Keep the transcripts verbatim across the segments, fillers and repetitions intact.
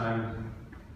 time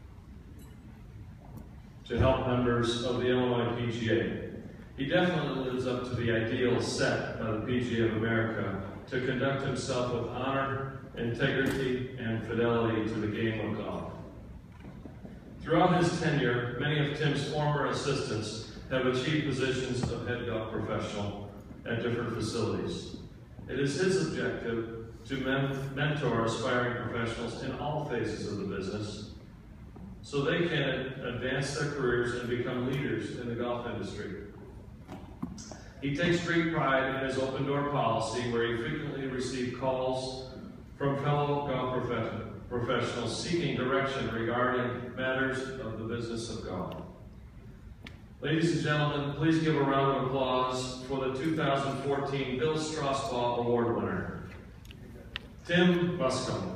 to help members of the Illinois P G A. He definitely lives up to the ideal set by the P G A of America to conduct himself with honor, integrity, and fidelity to the game of golf. Throughout his tenure, many of Tim's former assistants have achieved positions of head golf professional at different facilities. It is his objective to men mentor aspiring professionals in all phases of the business so they can advance their careers and become leaders in the golf industry. He takes great pride in his open door policy, where he frequently receives calls from fellow golf prof professionals seeking direction regarding matters of the business of golf. Ladies and gentlemen, please give a round of applause for the two thousand fourteen Bill Strausbaugh Award winner, Tim Muscombe.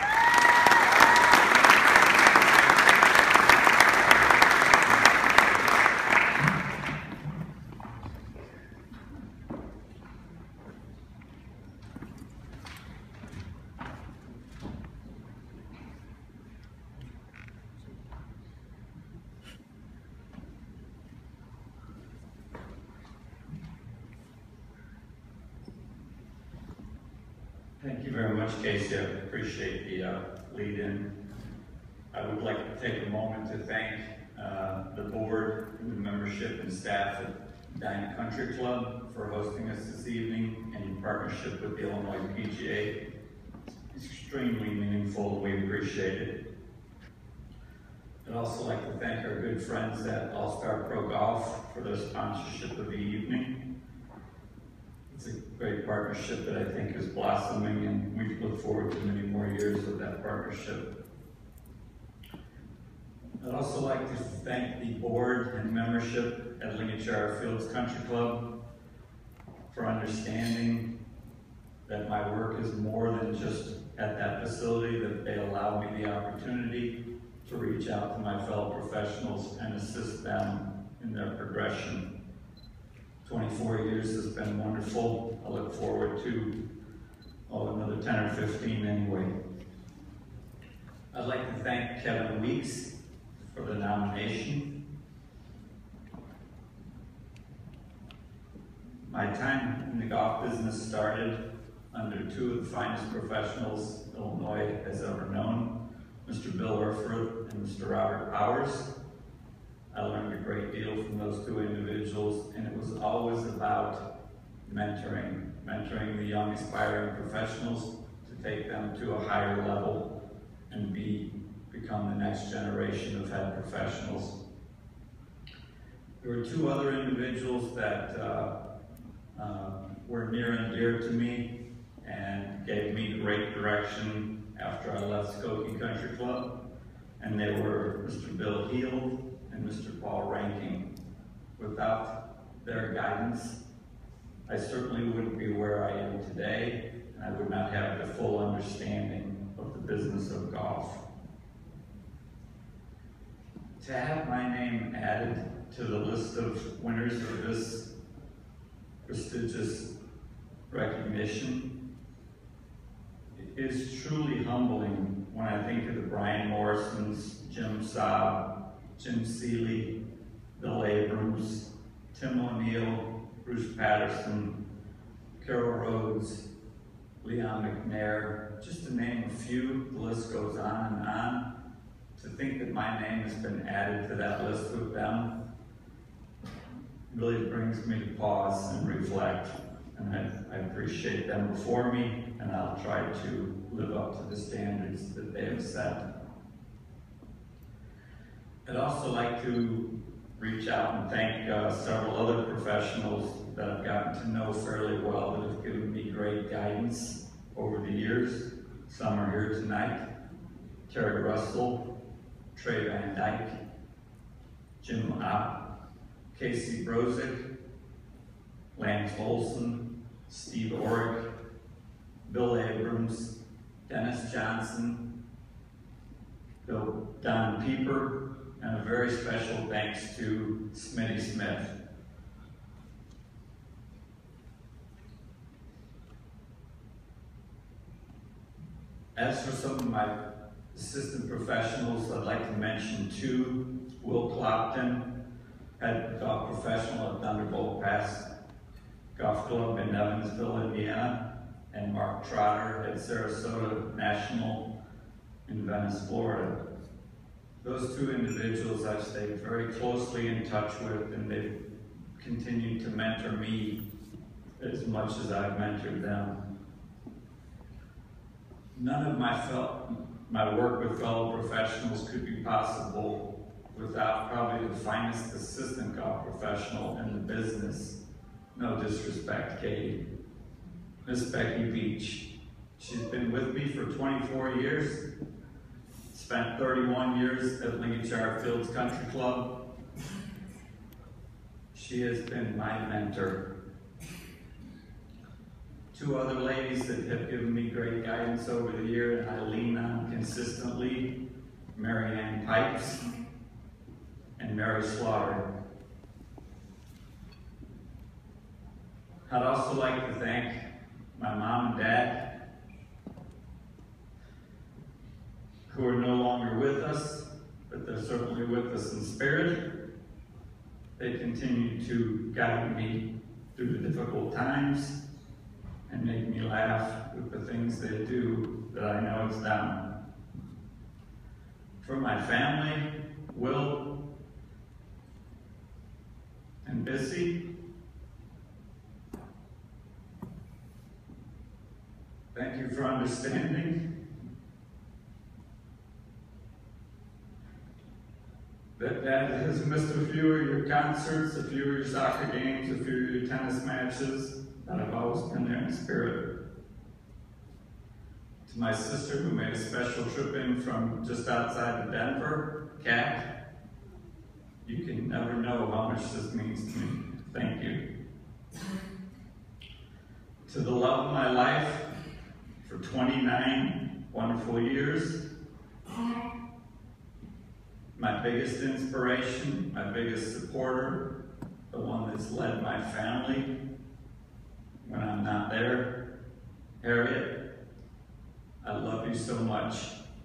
Thank you very much, Casey. I appreciate the uh, lead-in. I would like to take a moment to thank uh, the board and the membership and staff at Dinah Country Club for hosting us this evening in partnership with the Illinois P G A. It's extremely meaningful. We appreciate it. I'd also like to thank our good friends at All-Star Pro Golf for their sponsorship of the evening. It's a great partnership that I think is blossoming, and we look forward to many more years of that partnership. I'd also like to thank the board and membership at Lincolnshire Fields Country Club for understanding that my work is more than just at that facility, that they allow me the opportunity to reach out to my fellow professionals and assist them in their progression. twenty-four years has been wonderful. I look forward to, oh, another ten or fifteen anyway. I'd like to thank Kevin Weeks for the nomination. My time in the golf business started under two of the finest professionals Illinois has ever known, Mister Bill Erfurth and Mister Robert Powers. I learned a great deal from those two individuals, and it was always about mentoring, mentoring the young aspiring professionals to take them to a higher level and be, become the next generation of head professionals. There were two other individuals that uh, uh, were near and dear to me and gave me great direction after I left Skokie Country Club, and they were Mister Bill Heald and Mister Paul Ranking. Without their guidance, I certainly wouldn't be where I am today, and I would not have the full understanding of the business of golf. To have my name added to the list of winners of this prestigious recognition is truly humbling when I think of the Brian Morrisons, Jim Saab, Jim Seeley, Bill Abrams, Tim O'Neill, Bruce Patterson, Carol Rhodes, Leon McNair, just to name a few. The list goes on and on. To think that my name has been added to that list with them really brings me to pause and reflect. And I, I appreciate them before me, and I'll try to live up to the standards that they have set. I'd also like to reach out and thank uh, several other professionals that I've gotten to know fairly well that have given me great guidance over the years. Some are here tonight. Terry Russell, Trey Van Dyke, Jim Opp, Casey Brozick, Lance Olson, Steve Orrick, Bill Abrams, Dennis Johnson, Bill Don Pieper, and a very special thanks to Smitty Smith. As for some of my Assistant professionals, I'd like to mention two. Will Clopton, head golf professional at Thunderbolt Pass Golf Club in Evansville, Indiana, and Mark Trotter at Sarasota National in Venice, Florida. Those two individuals I've stayed very closely in touch with, and they've continued to mentor me as much as I've mentored them. None of my, fel my work with fellow professionals could be possible without probably the finest assistant golf professional in the business. No disrespect, Katie. Miss Becky Beach. She's been with me for twenty-four years, spent thirty-one years at Lincolnshire Fields Country Club. She has been my mentor. Two other ladies that have given me great guidance over the year and I lean on consistently, Mary Ann Pipes and Mary Slaughter. I'd also like to thank my mom and dad, who are no longer with us, but they're certainly with us in spirit. They continue to guide me through the difficult times and make me laugh with the things they do that I know is done. For my family, Will and Bissy, thank you for understanding that Dad has missed a few of your concerts, a few of your soccer games, a few of your tennis matches, but I've always been there in spirit. To my sister, who made a special trip in from just outside of Denver, Kat, you can never know how much this means to me. Thank you. To the love of my life, for twenty-nine wonderful years, my biggest inspiration, my biggest supporter, the one that's led my family when I'm not there, Harriet, I love you so much.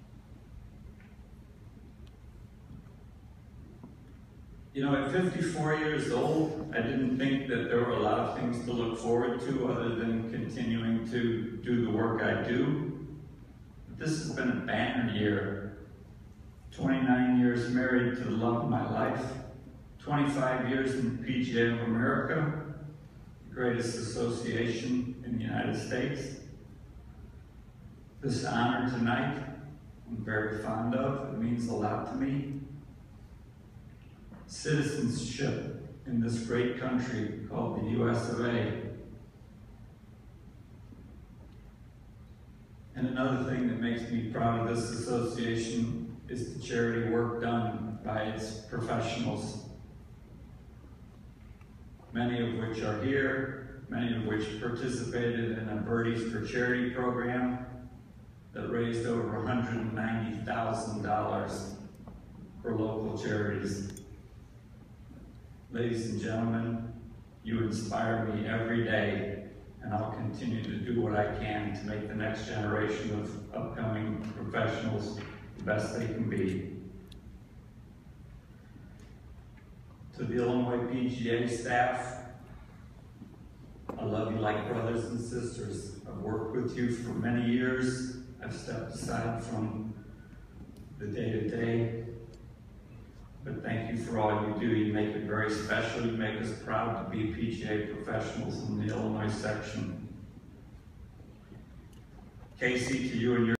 You know, at fifty-four years old, I didn't think that there were a lot of things to look forward to other than continuing to do the work I do. But this has been a banner year. twenty-nine years married to the love of my life, twenty-five years in the P G A of America, the greatest association in the United States. This honor tonight, I'm very fond of. It means a lot to me. Citizenship in this great country called the U S of A. And another thing that makes me proud of this association is the charity work done by its professionals, many of which are here, many of which participated in a Birdies for Charity program that raised over one hundred ninety thousand dollars for local charities. Ladies and gentlemen, you inspire me every day, and I'll continue to do what I can to make the next generation of upcoming professionals the best they can be. To the Illinois P G A staff, I love you like brothers and sisters. I've worked with you for many years. I've stepped aside from the day-to-day, but thank you for all you do. You make it very special. You make us proud to be P G A professionals in the Illinois section. Casey, to you and your